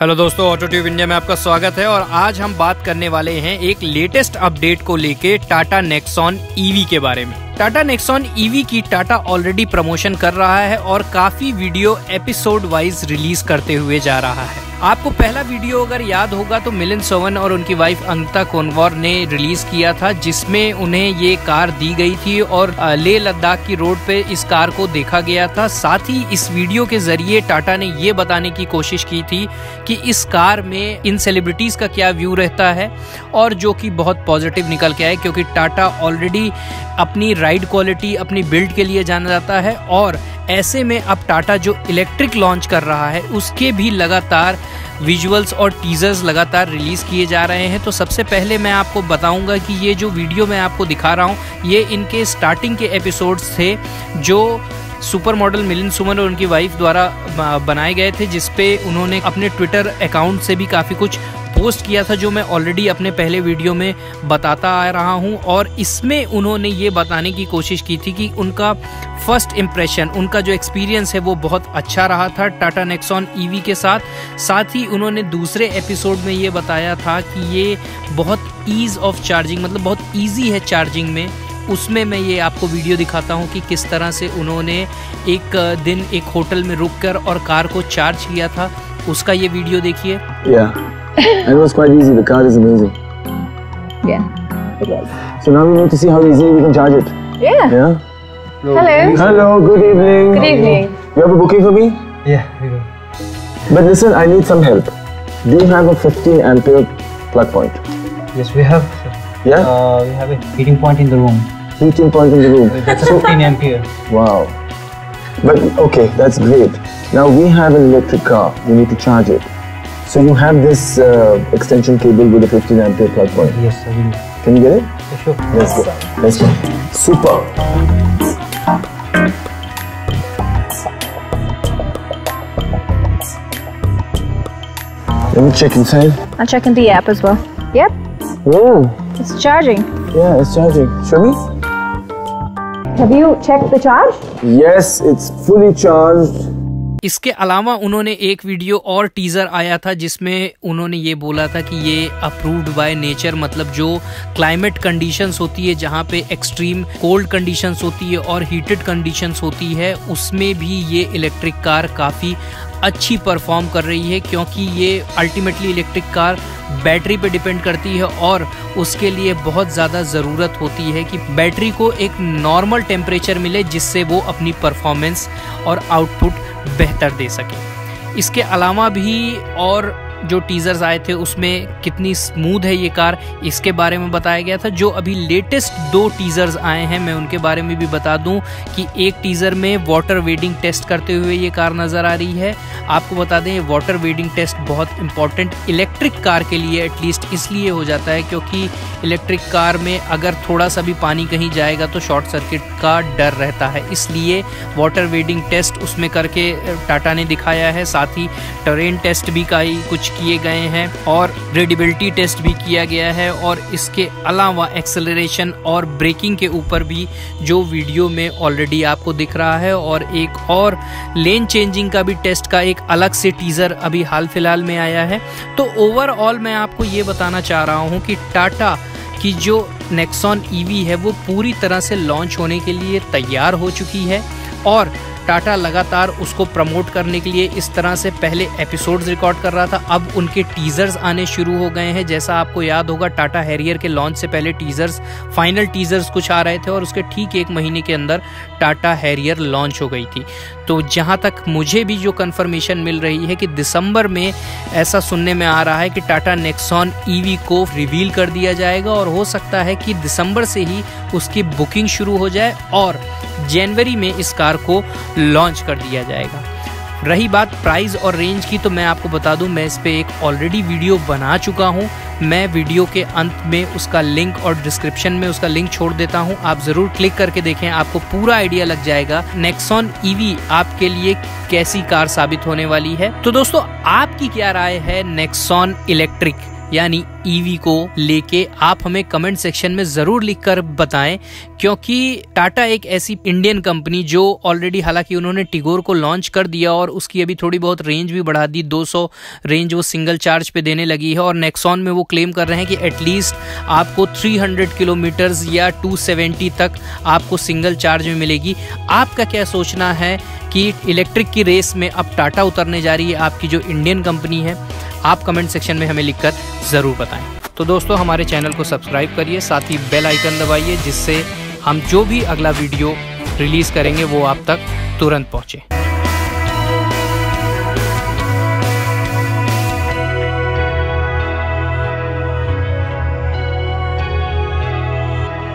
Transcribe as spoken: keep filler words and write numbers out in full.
Hello दोस्तों, auto tube India में आपका स्वागत है और आज हम बात करने वाले हैं एक लेटेस्ट अपडेट को लेके टाटा नेक्सॉन ईवी के बारे में। टाटा नेक्सॉन ईवी की टाटा ऑलरेडी प्रमोशन कर रहा है और काफी वीडियो एपिसोड वाइज रिलीज करते हुए जा रहा है। आपको पहला वीडियो अगर याद होगा तो मिलिंद सोमन और उनकी वाइफ अंकिता कोनवर ने रिलीज किया था, जिसमें उन्हें ये कार दी गई थी और लेह लद्दाख की रोड पे इस कार को देखा गया था। साथ ही इस वीडियो के जरिए टाटा ने ये बताने की कोशिश की थी कि इस कार में इन सेलिब्रिटीज का क्या व्यू रहता है, और जो कि बहुत पॉजिटिव निकल के आए, क्योंकि टाटा ऑलरेडी अपनी राइड क्वालिटी, अपनी बिल्ड के लिए जाना जाता है और ऐसे में अब टाटा जो इलेक्ट्रिक लॉन्च कर रहा है उसके भी लगातार विजुअल्स और टीजर्स लगातार रिलीज किए जा रहे हैं। तो सबसे पहले मैं आपको बताऊंगा कि ये जो वीडियो मैं आपको दिखा रहा हूँ ये इनके स्टार्टिंग के एपिसोड्स थे जो सुपर मॉडल मिलिंद सुमन और उनकी वाइफ द्वारा बनाए गए थे, जिसपे उन्होंने अपने ट्विटर अकाउंट से भी काफ़ी कुछ पोस्ट किया था, जो मैं ऑलरेडी अपने पहले वीडियो में बताता आ रहा हूं। और इसमें उन्होंने ये बताने की कोशिश की थी कि उनका फर्स्ट इम्प्रेशन, उनका जो एक्सपीरियंस है वो बहुत अच्छा रहा था टाटा नेक्सॉन ईवी के साथ। साथ ही उन्होंने दूसरे एपिसोड में ये बताया था कि ये बहुत ईज़ ऑफ चार्जिंग, मतलब बहुत ईजी है चार्जिंग में। उसमें मैं ये आपको वीडियो दिखाता हूँ कि किस तरह से उन्होंने एक दिन एक होटल में रुककर और कार को चार्ज किया था, उसका ये वीडियो देखिए। Yeah. It was quite easy. The car is amazing. Yeah, it was. So now we need to see how easily we can charge it. Yeah. Yeah. Hello. Hello. Good evening. Good evening. You have a booking for me? Yeah, we do. But listen, I need some help. Do you have a fifteen ampere plug point? Yes, we have. Yeah. Uh, we have a heating point in the room. Heating point in the room. That's a fifteen ampere. Wow. But okay, that's great. Now we have an electric car. We need to charge it. So you have this uh, extension cable with a fifteen ampere plug point. Yes, I will. Can you get it? Yeah, sure. Let's go. Let's go. Super. Let me check inside. I'll check in the app as well. Yep, Oh, it's charging. yeah, it's charging. Show me. Have you checked the charge? Yes, it's fully charged. इसके अलावा उन्होंने एक video और teaser आया था जिसमें उन्होंने ये बोला था कि ये अप्रूव्ड बाय नेचर, मतलब जो क्लाइमेट कंडीशंस होती है, जहाँ पे एक्सट्रीम कोल्ड कंडीशंस होती है और हीटेड कंडीशंस होती है, उसमें भी ये इलेक्ट्रिक कार काफ़ी अच्छी परफॉर्म कर रही है, क्योंकि ये अल्टीमेटली इलेक्ट्रिक कार बैटरी पे डिपेंड करती है और उसके लिए बहुत ज़्यादा ज़रूरत होती है कि बैटरी को एक नॉर्मल टेम्परेचर मिले जिससे वो अपनी परफॉर्मेंस और आउटपुट बेहतर दे सके। इसके अलावा भी और जो टीजर्स आए थे उसमें कितनी स्मूथ है ये कार, इसके बारे में बताया गया था। जो अभी लेटेस्ट दो टीजर्स आए हैं मैं उनके बारे में भी बता दूं कि एक टीजर में वाटर वेडिंग टेस्ट करते हुए ये कार नज़र आ रही है। आपको बता दें, वाटर वेडिंग टेस्ट बहुत इंपॉर्टेंट इलेक्ट्रिक कार के लिए एटलीस्ट इसलिए हो जाता है क्योंकि इलेक्ट्रिक कार में अगर थोड़ा सा भी पानी कहीं जाएगा तो शॉर्ट सर्किट का डर रहता है, इसलिए वाटर वेडिंग टेस्ट उसमें करके टाटा ने दिखाया है। साथ ही टरेन टेस्ट भी कई कुछ किए गए हैं और रीडेबिलिटी टेस्ट भी किया गया है, और इसके अलावा एक्सेलरेशन और ब्रेकिंग के ऊपर भी जो वीडियो में ऑलरेडी आपको दिख रहा है, और एक और लेन चेंजिंग का भी टेस्ट का एक अलग से टीजर अभी हाल फिलहाल में आया है। तो ओवरऑल मैं आपको ये बताना चाह रहा हूँ कि टाटा की जो नेक्सॉन ईवी है वो पूरी तरह से लॉन्च होने के लिए तैयार हो चुकी है, और टाटा लगातार उसको प्रमोट करने के लिए इस तरह से पहले एपिसोड्स रिकॉर्ड कर रहा था। अब उनके टीजर्स आने शुरू हो गए हैं। जैसा आपको याद होगा, टाटा हैरियर के लॉन्च से पहले टीजर्स, फाइनल टीजर्स कुछ आ रहे थे और उसके ठीक एक महीने के अंदर टाटा हैरियर लॉन्च हो गई थी। तो जहां तक मुझे भी जो कंफर्मेशन मिल रही है कि दिसंबर में ऐसा सुनने में आ रहा है कि टाटा नेक्सॉन ईवी को रिवील कर दिया जाएगा, और हो सकता है कि दिसंबर से ही उसकी बुकिंग शुरू हो जाए और जनवरी में इस कार को लॉन्च कर दिया जाएगा। रही बात प्राइस और रेंज की, तो मैं आपको बता दूं, मैं इस पे एक ऑलरेडी वीडियो बना चुका हूं। मैं वीडियो के अंत में उसका लिंक और डिस्क्रिप्शन में उसका लिंक छोड़ देता हूं, आप ज़रूर क्लिक करके देखें, आपको पूरा आइडिया लग जाएगा नेक्सॉन ईवी आपके लिए कैसी कार साबित होने वाली है। तो दोस्तों, आपकी क्या राय है नेक्सॉन इलेक्ट्रिक यानी ईवी को लेके आप हमें कमेंट सेक्शन में जरूर लिखकर बताएं, क्योंकि टाटा एक ऐसी इंडियन कंपनी जो ऑलरेडी, हालांकि उन्होंने टिगोर को लॉन्च कर दिया और उसकी अभी थोड़ी बहुत रेंज भी बढ़ा दी, दो सौ रेंज वो सिंगल चार्ज पे देने लगी है, और नेक्सॉन में वो क्लेम कर रहे हैं कि एटलीस्ट आपको तीन सौ किलोमीटर्स या दो सौ सत्तर तक आपको सिंगल चार्ज में मिलेगी। आपका क्या सोचना है कि इलेक्ट्रिक की रेस में अब टाटा उतरने जा रही है, आपकी जो इंडियन कंपनी है? आप कमेंट सेक्शन में हमें लिखकर ज़रूर बताएं। तो दोस्तों, हमारे चैनल को सब्सक्राइब करिए, साथ ही बेल आइकन दबाइए, जिससे हम जो भी अगला वीडियो रिलीज़ करेंगे वो आप तक तुरंत पहुँचे।